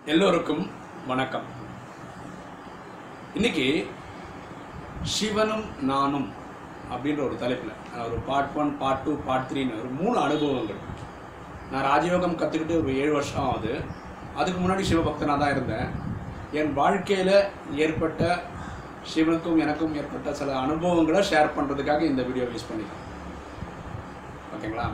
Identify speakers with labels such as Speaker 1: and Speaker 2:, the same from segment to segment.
Speaker 1: எல்லோருக்கும் வணக்கம். இன்னைக்கு சிவனும் நானும் அப்படின்ற ஒரு தலைப்பில் ஒரு பார்ட் 1 பார்ட் 2 பார்ட் 3ன்னு ஒரு 3 அனுபவங்கள். நான் ராஜயோகம் கற்றுக்கிட்டு ஒரு 7 வருஷம் ஆகுது. அதுக்கு முன்னாடி சிவபக்தனாக தான் இருந்தேன். என் வாழ்க்கையில் ஏற்பட்ட சிவனுக்கும் எனக்கும் ஏற்பட்ட சில அனுபவங்களை ஷேர் பண்ணுறதுக்காக இந்த வீடியோ யூஸ் பண்ணிக்கிறேன். ஓகேங்களா?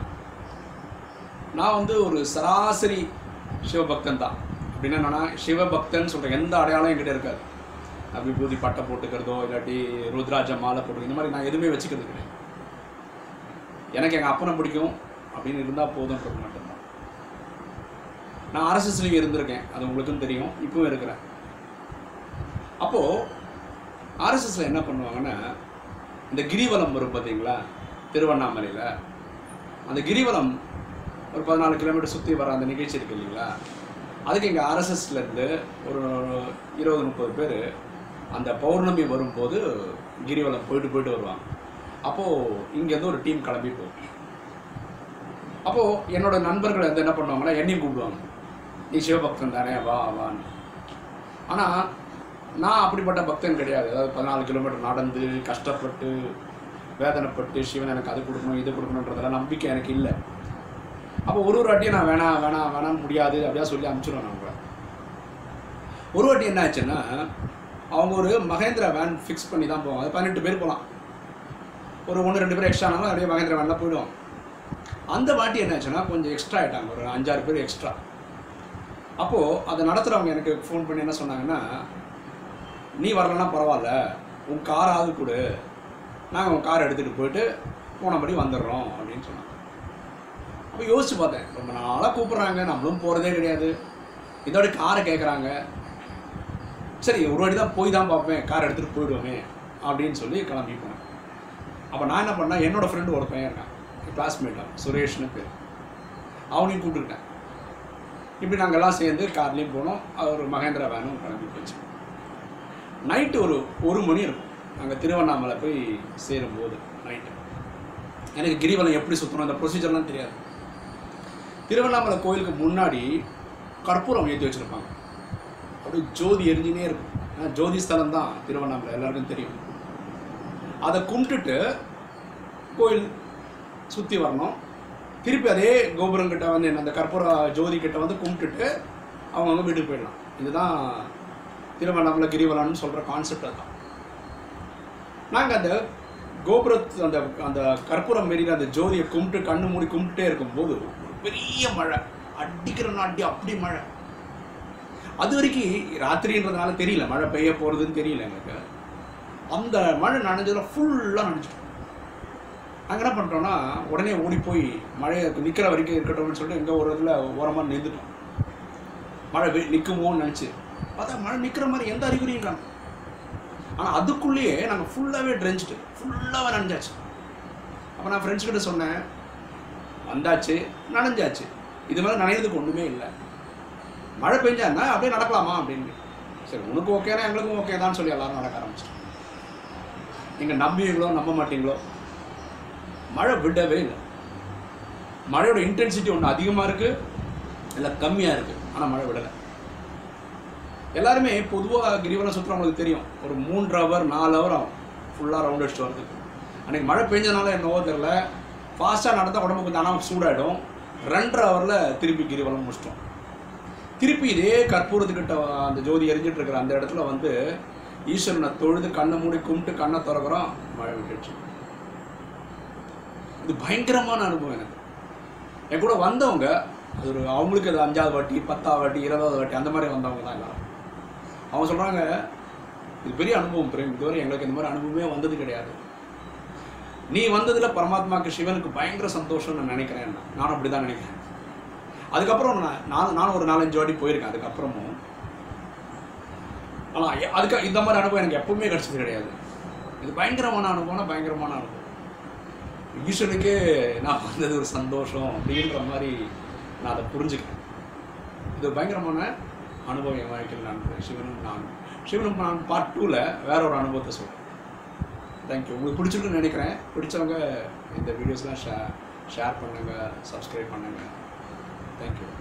Speaker 1: நான் ஒரு சராசரி சிவபக்தன் தான். அப்படின்னா என்னன்னா, சிவபக்தன் சொல்கிற எந்த அடையாளம் என்கிட்ட இருக்காது. விபூதி பட்டை போட்டுக்கிறதோ இல்லாட்டி ருத்ராஜ மாலை போட்டுக்கிறதோ இந்த மாதிரி நான் எதுவுமே வச்சுக்கிறது கிடையாது. எனக்கு எங்கள் அப்பனை பிடிக்கும் அப்படின்னு இருந்தால் போதும்ன்றது மட்டும்தான். நான் ஆர்எஸ்எஸ்லையும் இருந்திருக்கேன், அது உங்களுக்கும் தெரியும், இப்பவும் இருக்கிறேன். அப்போது ஆர்எஸ்எஸில் என்ன பண்ணுவாங்கன்னா, இந்த கிரிவலம் வரும் பார்த்தீங்களா, திருவண்ணாமலையில் அந்த கிரிவலம் ஒரு 14 கிலோமீட்டர் சுற்றி வர அந்த நிகழ்ச்சி இருக்குது இல்லைங்களா, அதுக்கு எங்கள் ஆர்எஸ்எஸ்லேருந்து ஒரு 20-30 பேர் அந்த பௌர்ணமி வரும்போது கிரிவலம் போயிட்டு வருவாங்க. அப்போது இங்கேருந்து ஒரு டீம் கிளம்பி போகும். அப்போது என்னோடய நண்பர்கள் வந்து என்ன பண்ணுவாங்கன்னா, என்னையும் கூப்பிடுவாங்க, நீ சிவபக்தன் தானே, வா வான்னு. ஆனால் நான் அப்படிப்பட்ட பக்தன் கிடையாது. அதாவது 14 கிலோமீட்டர் நடந்து கஷ்டப்பட்டு வேதனைப்பட்டு சிவன் எனக்கு அது கொடுக்கணும் இது கொடுக்கணுன்றதெல்லாம் நம்பிக்கை எனக்கு இல்லை. அப்போ ஒரு வாட்டியும் நான் வேணாம் முடியாது அப்படியா சொல்லி அனுப்பிச்சிடுவேன். நான் உங்களை ஒரு வாட்டி என்ன ஆச்சுன்னா, அவங்க ஒரு மகேந்திரா வேன் ஃபிக்ஸ் பண்ணி தான் போவாங்க. அது 18 பேர் போகலாம். ஒரு 1-2 பேர் எக்ஸ்ட்ரா ஆனாலும் அப்படியே மகேந்திரா வேனில் போயிடுவோம். அந்த வாட்டி என்ன ஆச்சுன்னா, கொஞ்சம் எக்ஸ்ட்ரா ஆகிட்டாங்க, ஒரு 5-6 பேர் எக்ஸ்ட்ரா. அப்போது அதை நடத்துகிறவங்க எனக்கு ஃபோன் பண்ணி என்ன சொன்னாங்கன்னா, நீ வரலன்னா பரவாயில்ல, உன் காராவது கொடு, நாங்கள் உன் காரை எடுத்துகிட்டு போயிட்டு போனபடி வந்துடுறோம் அப்படின்னு சொன்னாங்க. அப்போ யோசிச்சு பார்த்தேன், ரொம்ப நாளாக கூப்பிட்றாங்க, நம்மளும் போகிறதே கிடையாது, இதோட காரை கேட்குறாங்க, சரி ஒரு வாட்டி தான் போய் தான் பார்ப்பேன், காரை எடுத்துகிட்டு போயிடுவோமே அப்படின்னு சொல்லி கிளம்பி போனேன். அப்போ நான் என்ன பண்ணேன், என்னோடய ஃப்ரெண்டு ஒரு பையன் இருக்கான், கிளாஸ்மேட்டாக சுரேஷ்னு பேர், அவனையும் கூப்பிட்டுக்கிட்டேன். இப்படி நாங்கள் எல்லாம் சேர்ந்து கார்லேயும் போனோம். ஒரு மகேந்திரா வேனும் கிளம்பி போச்சு. நைட்டு ஒரு 1 மணி இருக்கும். நாங்கள் திருவண்ணாமலை போய் சேரும்போது நைட்டு எனக்கு கிரிவலம் எப்படி சுற்றணும் அந்த ப்ரொசீஜர்லாம் தெரியாது. திருவண்ணாமலை கோயிலுக்கு முன்னாடி கற்பூரம் ஏற்றி வச்சுருப்பாங்க, அப்படியே ஜோதி எரிஞ்சினே இருக்கும். ஜோதி ஸ்தலம் தான் திருவண்ணாமலை, எல்லாருக்கும் தெரியும். அதை கும்பிட்டுட்டு கோயில் சுற்றி வரணும். திருப்பி அதே கோபுரங்கிட்ட வந்து அந்த கற்பூர ஜோதி கிட்ட வந்து கும்பிட்டுட்டு அவங்கவுங்க வீட்டுக்கு போயிடலாம். இதுதான் திருவண்ணாமலை கிரிவலம்னு சொல்கிற கான்செப்ட். அதுதான் நாங்கள் அந்த கோபுரத்து அந்த அந்த கற்பூரம் மாரி அந்த ஜோதியை கும்பிட்டு கண்ணு மூடி கும்பிட்டுட்டே இருக்கும்போது ஒரு பெரிய மழை, அடிக்கிற நாட்டி அப்படி மழை. அது வரைக்கும் ராத்திரின்றதுனால தெரியல, மழை பெய்ய போகிறதுன்னு தெரியல எங்களுக்கு. அந்த மழை நனைஞ்சதில் ஃபுல்லாக நனைஞ்சிட்டோம். நாங்கள் என்ன பண்ணுறோன்னா, உடனே ஓடி போய் மழையை நிற்கிற வரைக்கும் இருக்கட்டும்னு சொல்லிட்டு எங்கே ஒரு இதில் ஓரமாக நின்றுட்டோம். மழை நிற்குமோன்னு நினச்சி பார்த்தா மழை நிற்கிற மாதிரி எந்த அறிகுறின்றாங்க. ஆனால் அதுக்குள்ளேயே நாங்கள் ஃபுல்லாகவே ட்ரெஞ்சிட்டு ஃபுல்லாகவே நனைஞ்சாச்சு. அப்போ நான் ஃப்ரெண்ட்ஸ்கிட்ட சொன்னேன், வந்தாச்சு நனைஞ்சாச்சு, இது மாதிரி நனைகிறதுக்கு ஒன்றுமே இல்லை, மழை பெஞ்சாருன்னா அப்படியே நடக்கலாமா அப்படின்னு. சரி உனக்கு ஓகேனா எங்களுக்கும் ஓகே தான் சொல்லி எல்லோரும் நடக்க ஆரம்பிச்சிட்டோம். நீங்கள் நம்புவீங்களோ நம்ப மாட்டீங்களோ, மழை விடவே இல்லை. மழையோட இன்டென்சிட்டி ஒன்று அதிகமாக இருக்குது இல்லை கம்மியாக இருக்குது, ஆனால் மழை விடலை. எல்லாருமே பொதுவாக கிரிவலம் சுற்றுறவங்களுக்கு தெரியும், ஒரு 3 ஹவர் 4 ஹவர் ஆகும் ஃபுல்லாக ரவுண்ட் அடிச்சுட்டு வரதுக்கு. அன்றைக்கி மழை பெஞ்சதுனால என்னவோ தெரில, ஃபாஸ்ட்டாக நடந்தால் உடம்பு கொஞ்சம் ஆனால் சூடாகிடும். 2.5 ஹவரில் திருப்பி கிரிவலம் முடிச்சிட்டோம். திருப்பி இதே கற்பூரத்துக்கிட்ட அந்த ஜோதி எரிஞ்சிட்டு இருக்கிற அந்த இடத்துல வந்து ஈஸ்வரனை தொழுது கண்ணை மூடி கும்பிட்டு கண்ணை திறக்கிறோம், மழை விட்டுடுச்சு. இது பயங்கரமான அனுபவம் எனக்கு. என் கூட வந்தவங்க அது அவங்களுக்கு அது 5வது வாட்டி 10வது வாட்டி 20வது வாட்டி அந்த மாதிரி வந்தவங்க தான் எல்லாரும். அவங்க சொல்கிறாங்க, இது பெரிய அனுபவம் பிரேம், இதுவரை எங்களுக்கு இந்த மாதிரி அனுபவமே வந்தது கிடையாது, நீ வந்ததில் பரமாத்மாவுக்கு சிவனுக்கு பயங்கர சந்தோஷம்னு நான் நினைக்கிறேன். நானும் அப்படி தான் நினைக்கிறேன். அதுக்கப்புறம் நானும் ஒரு 4-5 வாட்டி போயிருக்கேன் அதுக்கப்புறமும். ஆனால் அதுக்கு இந்த மாதிரி அனுபவம் எனக்கு எப்பவுமே கிடச்சது கிடையாது. இது பயங்கரமான அனுபவம்னா பயங்கரமான அனுபவம். ஈஸ்வரனுக்கே நான் வந்தது ஒரு சந்தோஷம் அப்படின்ற மாதிரி நான் அதை புரிஞ்சுக்கிறேன். இது பயங்கரமான அனுபவம் என் வாழ்க்கையில். நான் சிவனும் நான் பார்ட் 2ல் வேற ஒரு அனுபவத்தை சொல்கிறேன். தேங்க்யூ. உங்களுக்கு பிடிச்சிருக்குன்னு நினைக்கிறேன். பிடிச்சவங்க இந்த வீடியோஸ்லாம் ஷேர் பண்ணுங்கள், சப்ஸ்கிரைப் பண்ணுங்கள். தேங்க்யூ.